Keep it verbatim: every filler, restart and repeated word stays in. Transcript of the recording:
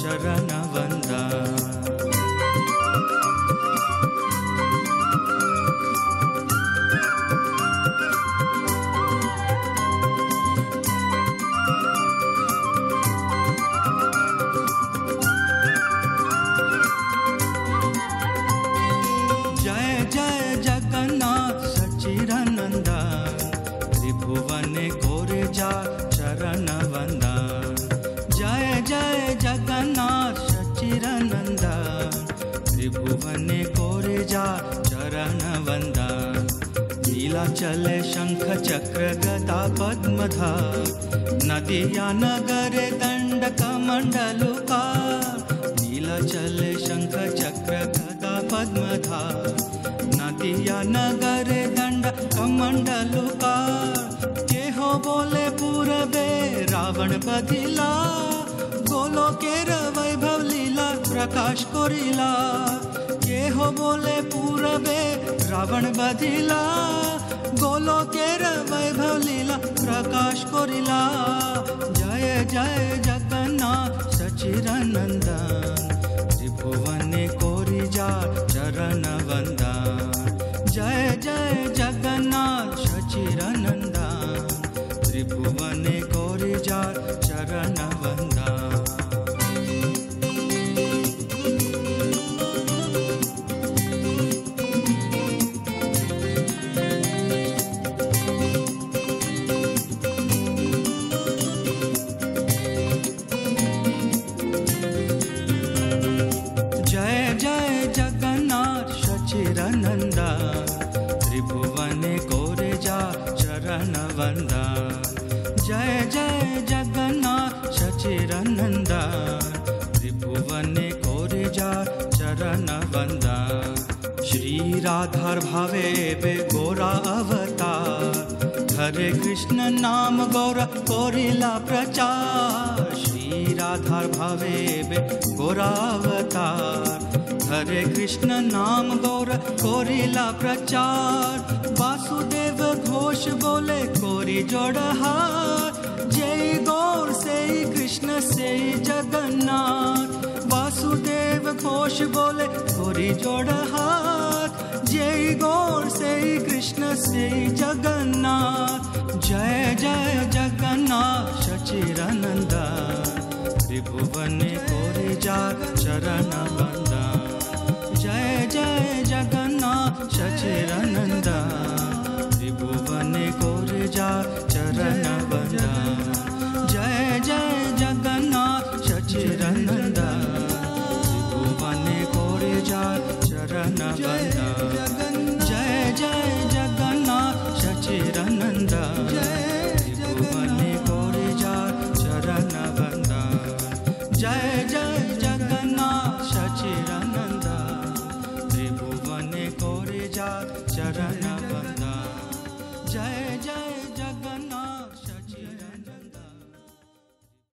चरण वंदा। जय जय जगन्नाथ सच्चिदानंदा, त्रिभुवने कोरे जा चरण वंदा। जय जय जगन्नाथ सच्चिदानंदा, त्रिभुवने कोरे जा चरण वंदा। लीला चले शंख चक्र गदा पद्मधार, नदिया नगरे दंड कमंडलुका। लीला चले शंख चक्र गदा पद्मधार, नदिया नगरे दंड कमंडलुका। के हो बोले पूरबे रावण बधिला, गोलोकेर वैभव लीला प्रकाश कोरिला। के हो बोले पूरबे रावण बधिला, गोलोकेर वैभव लीला प्रकाश कोरिला। जय जय जगन्नाथ सच्चिदानंदा, त्रिभुवने कोरि जा चरण वंदा। जय जय जगन्नाथ सच्चिदानंदा, त्रिभुवने कोरि जा चरण वंदा। जय जय जगन्नाथ सच्चिदानंदा, त्रिभुवने कोरे जा चरण वंदा। जय जय जगन्नाथ सच्चिदानंदा, त्रिभुवने कोरे जा चरण वंदा। श्री राधार भावे बे गोरा अवतार, हरे कृष्ण नाम गौर कोरिला प्रचार। श्री राधार भावे बे गोरा अवतार, हरे कृष्ण नाम गौर कोरिला प्रचार। वासुदेव घोष बोले कोरी जोड़हार, जय गौर से कृष्ण से जगन्नाथ। वासुदेव घोष बोले कोरी जोड़हार, जय गौर से कृष्ण से जगन्नाथ। जय जय जगन्नाथ सच्चिदानंदा, त्रिभुवने कोरि जा चरण वंदा। जय जय जगन्नाथ सच्चिदानंदा, त्रिभुवने कोरि जा चरण वंदा।